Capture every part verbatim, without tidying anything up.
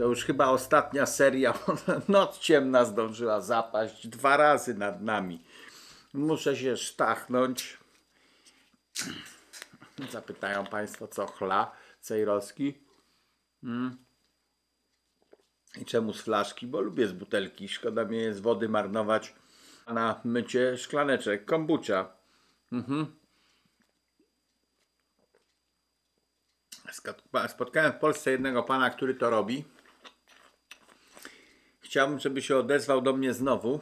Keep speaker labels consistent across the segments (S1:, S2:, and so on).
S1: już chyba ostatnia seria. Noc ciemna zdążyła zapaść dwa razy nad nami. Muszę się sztachnąć. Zapytają Państwo, co chla Cejrowski. Hmm. I czemu z flaszki? Bo lubię z butelki. Szkoda mi jest wody marnować na mycie szklaneczek. Kombucha. Mhm. Spotkałem w Polsce jednego pana, który to robi. Chciałbym, żeby się odezwał do mnie znowu.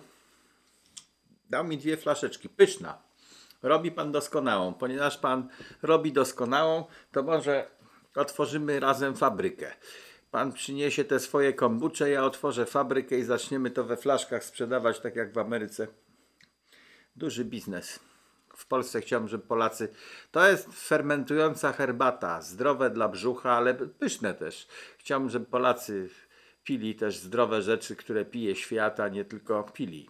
S1: Dał mi dwie flaszeczki. Pyszna. Robi pan doskonałą. Ponieważ pan robi doskonałą, to może otworzymy razem fabrykę. Pan przyniesie te swoje kombucze, ja otworzę fabrykę i zaczniemy to we flaszkach sprzedawać, tak jak w Ameryce. Duży biznes. W Polsce chciałbym, żeby Polacy... To jest fermentująca herbata, zdrowe dla brzucha, ale pyszne też. Chciałbym, żeby Polacy pili też zdrowe rzeczy, które pije świat, a nie tylko pili.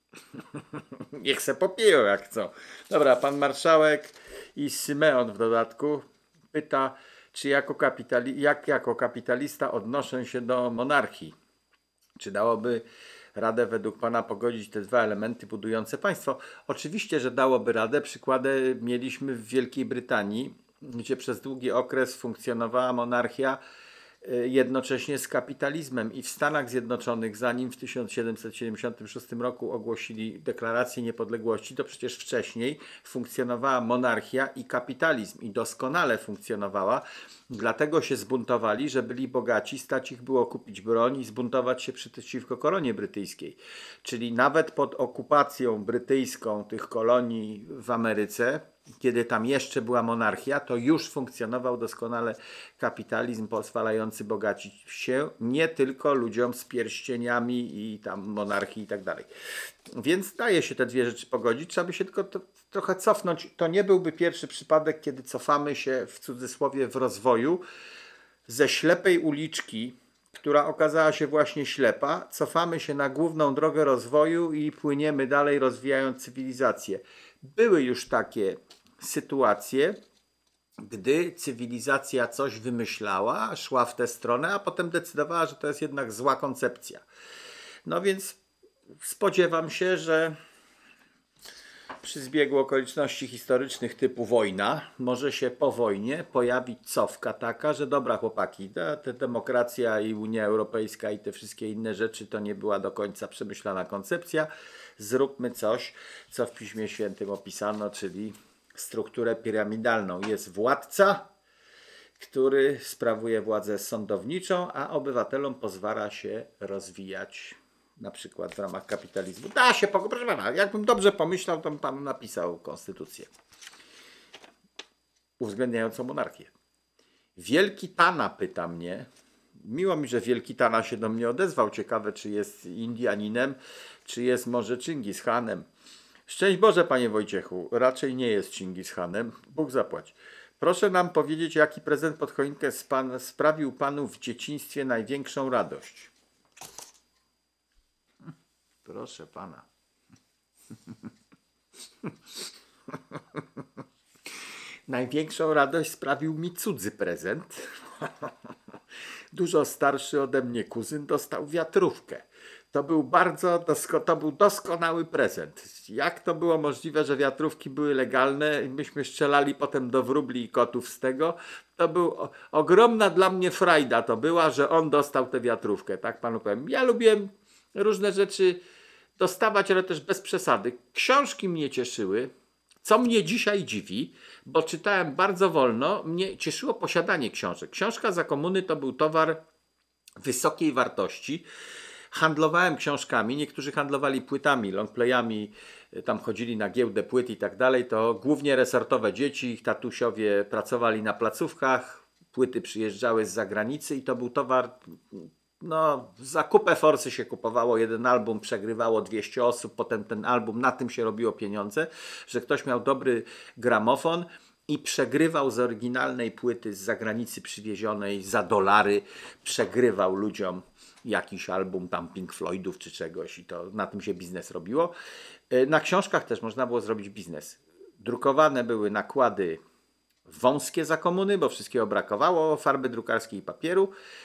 S1: Niech se popiją jak chcą. Dobra, pan marszałek i Symeon w dodatku pyta, czy jako kapitali... jak jako kapitalista odnoszę się do monarchii. Czy dałoby radę według pana pogodzić te dwa elementy budujące państwo? Oczywiście, że dałoby radę. Przykłady mieliśmy w Wielkiej Brytanii, gdzie przez długi okres funkcjonowała monarchia jednocześnie z kapitalizmem, i w Stanach Zjednoczonych, zanim w tysiąc siedemset siedemdziesiątym szóstym roku ogłosili deklarację niepodległości, to przecież wcześniej funkcjonowała monarchia i kapitalizm i doskonale funkcjonowała. Dlatego się zbuntowali, że byli bogaci, stać ich było kupić broń i zbuntować się przeciwko koronie brytyjskiej. Czyli nawet pod okupacją brytyjską tych kolonii w Ameryce, kiedy tam jeszcze była monarchia, to już funkcjonował doskonale kapitalizm pozwalający bogacić się nie tylko ludziom z pierścieniami i tam monarchii i tak dalej. Więc daje się te dwie rzeczy pogodzić. Trzeba by się tylko to, trochę cofnąć. To nie byłby pierwszy przypadek, kiedy cofamy się w cudzysłowie w rozwoju ze ślepej uliczki, która okazała się właśnie ślepa, cofamy się na główną drogę rozwoju i płyniemy dalej, rozwijając cywilizację. Były już takie sytuacje, gdy cywilizacja coś wymyślała, szła w tę stronę, a potem decydowała, że to jest jednak zła koncepcja. No więc spodziewam się, że przy zbiegu okoliczności historycznych typu wojna, może się po wojnie pojawić cofka taka, że dobra chłopaki, ta, ta demokracja i Unia Europejska i te wszystkie inne rzeczy to nie była do końca przemyślana koncepcja. Zróbmy coś, co w Piśmie Świętym opisano, czyli strukturę piramidalną. Jest władca, który sprawuje władzę sądowniczą, a obywatelom pozwala się rozwijać, na przykład w ramach kapitalizmu. Da się, proszę pana, jakbym dobrze pomyślał, to bym panu napisał konstytucję uwzględniającą monarchię. Wielki Tana pyta mnie, miło mi, że Wielki Tana się do mnie odezwał, ciekawe, czy jest Indianinem, czy jest może Chingis Hanem. Szczęść Boże, panie Wojciechu, raczej nie jest Chingis Hanem, Bóg zapłać. Proszę nam powiedzieć, jaki prezent pod choinkę pan, sprawił panu w dzieciństwie największą radość. Proszę pana. Największą radość sprawił mi cudzy prezent. Dużo starszy ode mnie kuzyn dostał wiatrówkę. To był bardzo dosko to był doskonały prezent. Jak to było możliwe, że wiatrówki były legalne i myśmy strzelali potem do wróbli i kotów z tego? To był ogromna dla mnie frajda to była, że on dostał tę wiatrówkę. Tak panu powiem. Ja lubiłem różne rzeczy dostawać, ale też bez przesady. Książki mnie cieszyły, co mnie dzisiaj dziwi, bo czytałem bardzo wolno. Mnie cieszyło posiadanie książek. Książka za komuny to był towar wysokiej wartości. Handlowałem książkami, niektórzy handlowali płytami, longplayami, tam chodzili na giełdę płyt i tak dalej. To głównie resortowe dzieci, ich tatusiowie pracowali na placówkach, płyty przyjeżdżały z zagranicy i to był towar... No, za kupę forsy się kupowało jeden album, przegrywało dwieście osób, potem ten album, na tym się robiło pieniądze, że ktoś miał dobry gramofon i przegrywał z oryginalnej płyty z zagranicy przywiezionej za dolary, przegrywał ludziom jakiś album tam Pink Floydów czy czegoś i to na tym się biznes robiło. Na książkach też można było zrobić biznes. Drukowane były nakłady wąskie za komuny, bo wszystkiego brakowało, farby drukarskiej i papieru.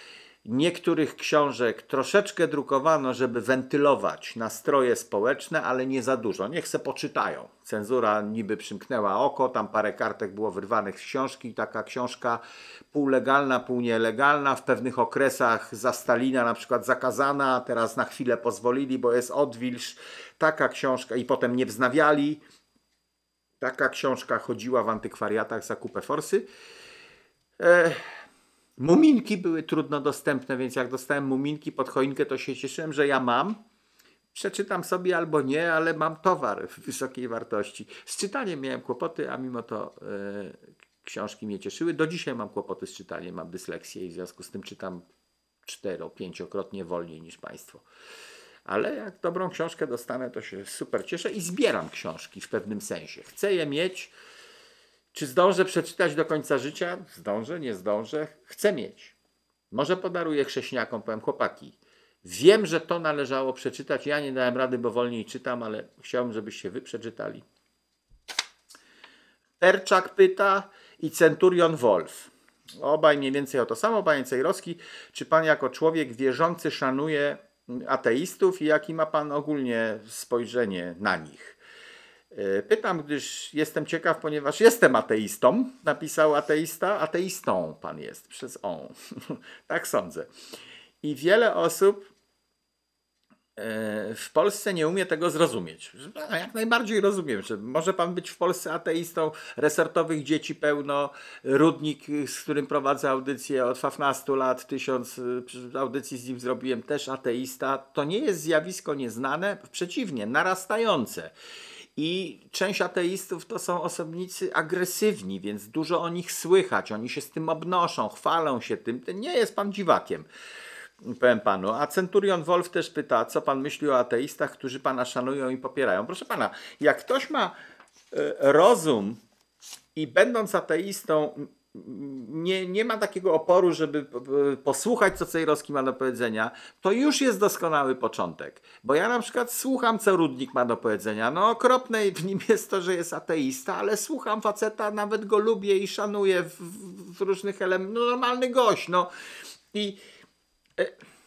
S1: niektórych książek troszeczkę drukowano, żeby wentylować nastroje społeczne, ale nie za dużo. Niech se poczytają. Cenzura niby przymknęła oko, tam parę kartek było wyrwanych z książki. Taka książka półlegalna, pół nielegalna, w pewnych okresach za Stalina na przykład zakazana, a teraz na chwilę pozwolili, bo jest odwilż. Taka książka i potem nie wznawiali. Taka książka chodziła w antykwariatach za kupę forsy. E, muminki były trudno dostępne, więc jak dostałem muminki pod choinkę, to się cieszyłem, że ja mam. Przeczytam sobie albo nie, ale mam towar wysokiej wartości. Z czytaniem miałem kłopoty, a mimo to e, książki mnie cieszyły. Do dzisiaj mam kłopoty z czytaniem, mam dysleksję i w związku z tym czytam cztero, pięciokrotnie wolniej niż Państwo. Ale jak dobrą książkę dostanę, to się super cieszę i zbieram książki w pewnym sensie. Chcę je mieć. Czy zdążę przeczytać do końca życia? Zdążę, nie zdążę. Chcę mieć. Może podaruję chrześniakom, powiem chłopaki. Wiem, że to należało przeczytać. Ja nie dałem rady, bo wolniej czytam, ale chciałbym, żebyście wy przeczytali. Terczak pyta i Centurion Wolf. Obaj mniej więcej o to samo. Panie Cejrowski, czy pan jako człowiek wierzący szanuje ateistów i jaki ma pan ogólnie spojrzenie na nich? Pytam, gdyż jestem ciekaw, ponieważ jestem ateistą. Napisał ateista. Ateistą pan jest, przez on. Tak sądzę. I wiele osób w Polsce nie umie tego zrozumieć. Jak najbardziej rozumiem, że może pan być w Polsce ateistą, resortowych dzieci pełno, Rudnik, z którym prowadzę audycję od szesnastu lat, tysiąc audycji z nim zrobiłem, też ateista. To nie jest zjawisko nieznane, przeciwnie, narastające. I część ateistów to są osobnicy agresywni, więc dużo o nich słychać, oni się z tym obnoszą, chwalą się tym. Nie jest pan dziwakiem, powiem panu. A Centurion Wolf też pyta, co pan myśli o ateistach, którzy pana szanują i popierają. Proszę pana, jak ktoś ma rozum i będąc ateistą nie, nie ma takiego oporu, żeby posłuchać, co Cejrowski ma do powiedzenia, to już jest doskonały początek. Bo ja na przykład słucham, co Rudnik ma do powiedzenia. No okropne w nim jest to, że jest ateista, ale słucham faceta, nawet go lubię i szanuję w, w różnych elementach. No normalny gość, no. I e,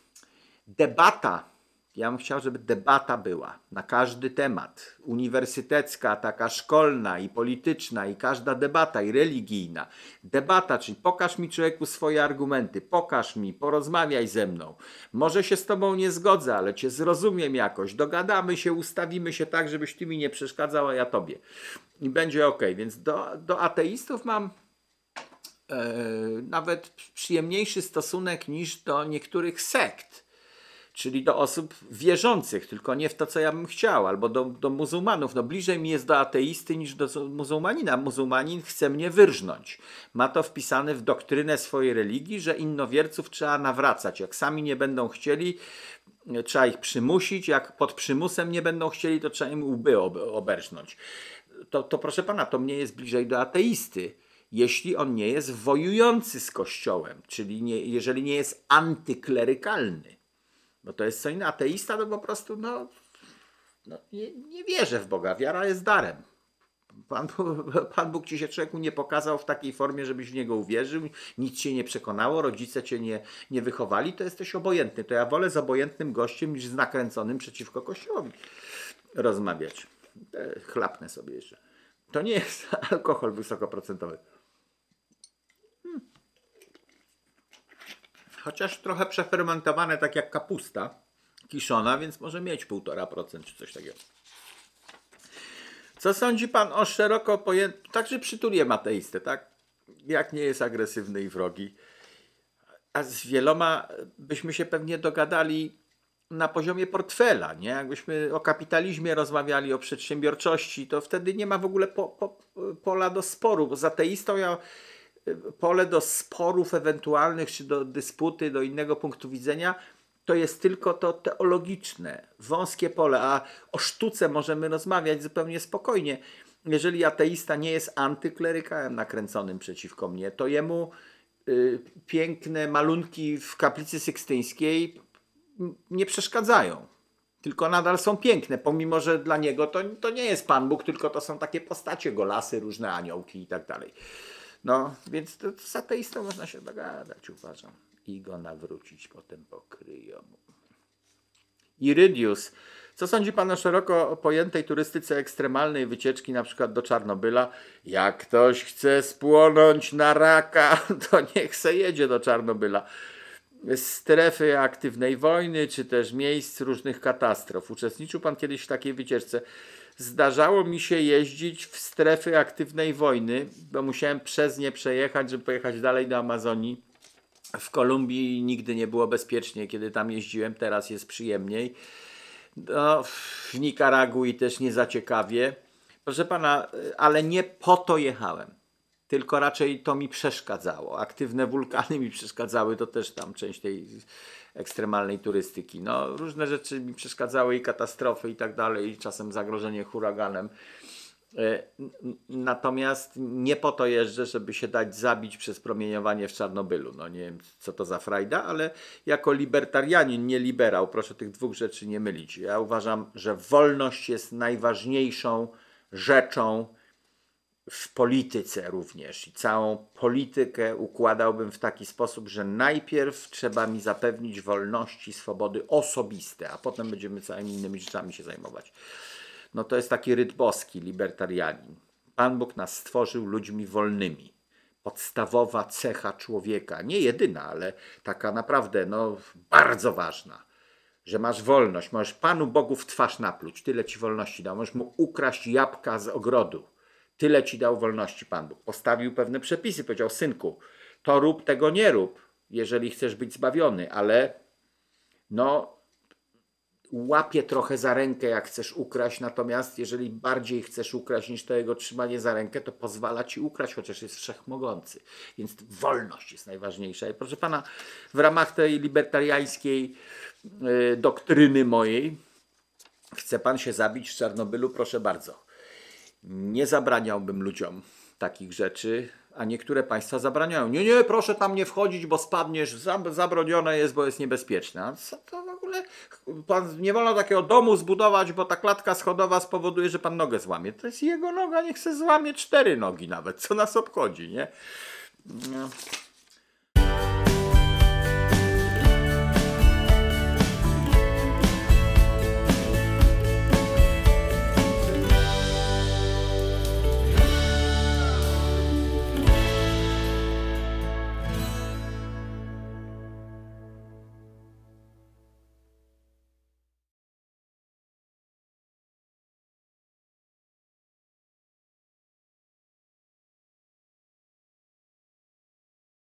S1: debata, ja bym chciał, żeby debata była na każdy temat. Uniwersytecka, taka szkolna i polityczna i każda debata i religijna. Debata, czyli pokaż mi, człowieku, swoje argumenty, pokaż mi, porozmawiaj ze mną. Może się z tobą nie zgodzę, ale cię zrozumiem jakoś. Dogadamy się, ustawimy się tak, żebyś ty mi nie przeszkadzał, a ja tobie. I będzie ok. Więc do, do ateistów mam e, nawet przyjemniejszy stosunek niż do niektórych sekt. Czyli do osób wierzących, tylko nie w to, co ja bym chciał, albo do, do muzułmanów. No bliżej mi jest do ateisty niż do muzułmanina. Muzułmanin chce mnie wyrżnąć. Ma to wpisane w doktrynę swojej religii, że innowierców trzeba nawracać. Jak sami nie będą chcieli, trzeba ich przymusić. Jak pod przymusem nie będą chcieli, to trzeba im łby oberżnąć. To, to proszę pana, to mnie jest bliżej do ateisty, jeśli on nie jest wojujący z Kościołem, czyli nie, jeżeli nie jest antyklerykalny. Bo to jest co innego. Ateista to po prostu no, no nie, nie wierzę w Boga. Wiara jest darem. Pan, Pan Bóg ci się, człowieku, nie pokazał w takiej formie, żebyś w Niego uwierzył. Nic cię nie przekonało, rodzice cię nie, nie wychowali. To jesteś obojętny. To ja wolę z obojętnym gościem niż z nakręconym przeciwko Kościołowi rozmawiać. Chlapnę sobie jeszcze. To nie jest alkohol wysokoprocentowy. Chociaż trochę przefermentowane, tak jak kapusta kiszona, więc może mieć półtora procent czy coś takiego. Co sądzi pan o szeroko pojętym, także przytuliłem ateistę, tak? Jak nie jest agresywny i wrogi. A z wieloma byśmy się pewnie dogadali na poziomie portfela, nie? Jakbyśmy o kapitalizmie rozmawiali, o przedsiębiorczości, to wtedy nie ma w ogóle po, po, pola do sporu, bo z ateistą ja pole do sporów ewentualnych, czy do dysputy, do innego punktu widzenia, to jest tylko to teologiczne, wąskie pole, a o sztuce możemy rozmawiać zupełnie spokojnie. Jeżeli ateista nie jest antyklerykałem nakręconym przeciwko mnie, to jemu y, piękne malunki w kaplicy sykstyńskiej nie przeszkadzają. Tylko nadal są piękne, pomimo że dla niego to, to nie jest Pan Bóg, tylko to są takie postacie, golasy, różne aniołki i tak dalej. No, więc to, to z ateistą można się dogadać, uważam. i go nawrócić, potem pokryją. Irydius. Co sądzi pan o szeroko pojętej turystyce ekstremalnej, wycieczki na przykład do Czarnobyla? Jak ktoś chce spłonąć na raka, to niech se jedzie do Czarnobyla. Strefy aktywnej wojny, czy też miejsc różnych katastrof. Uczestniczył pan kiedyś w takiej wycieczce? Zdarzało mi się jeździć w strefy aktywnej wojny, bo musiałem przez nie przejechać, żeby pojechać dalej do Amazonii. W Kolumbii nigdy nie było bezpiecznie, kiedy tam jeździłem, teraz jest przyjemniej. No, w Nikaragui też nie za ciekawie. Proszę pana, ale nie po to jechałem, tylko raczej to mi przeszkadzało. Aktywne wulkany mi przeszkadzały, to też tam część tej ekstremalnej turystyki. No, różne rzeczy mi przeszkadzały i katastrofy i tak dalej, i czasem zagrożenie huraganem. Natomiast nie po to jeżdżę, żeby się dać zabić przez promieniowanie w Czarnobylu. No nie wiem, co to za frajda, ale jako libertarianin, nie liberał, proszę tych dwóch rzeczy nie mylić. Ja uważam, że wolność jest najważniejszą rzeczą w polityce również. I całą politykę układałbym w taki sposób, że najpierw trzeba mi zapewnić wolności, swobody osobiste, a potem będziemy całymi innymi rzeczami się zajmować. No to jest taki ryd boski, libertarianin. Pan Bóg nas stworzył ludźmi wolnymi. Podstawowa cecha człowieka, nie jedyna, ale taka naprawdę no, bardzo ważna, że masz wolność. Możesz Panu Bogu w twarz napluć, tyle ci wolności dał. Możesz mu ukraść jabłka z ogrodu, tyle ci dał wolności Pan Bóg. Postawił pewne przepisy, powiedział: synku, to rób, tego nie rób, jeżeli chcesz być zbawiony, ale no łapie trochę za rękę, jak chcesz ukraść, natomiast jeżeli bardziej chcesz ukraść niż to jego trzymanie za rękę, to pozwala ci ukraść, chociaż jest wszechmogący. Więc wolność jest najważniejsza. I proszę pana, w ramach tej libertariańskiej y, doktryny mojej, chce pan się zabić w Czarnobylu? Proszę bardzo. Nie zabraniałbym ludziom takich rzeczy, a niektóre państwa zabraniają. Nie, nie, proszę tam nie wchodzić, bo spadniesz, zabronione jest, bo jest niebezpieczne. A co to w ogóle? Pan, nie wolno takiego domu zbudować, bo ta klatka schodowa spowoduje, że pan nogę złamie. To jest jego noga, niech se złamie cztery nogi nawet, co nas obchodzi, nie? No.